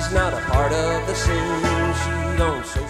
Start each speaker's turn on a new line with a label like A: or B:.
A: She's not a part of the scene. She don't show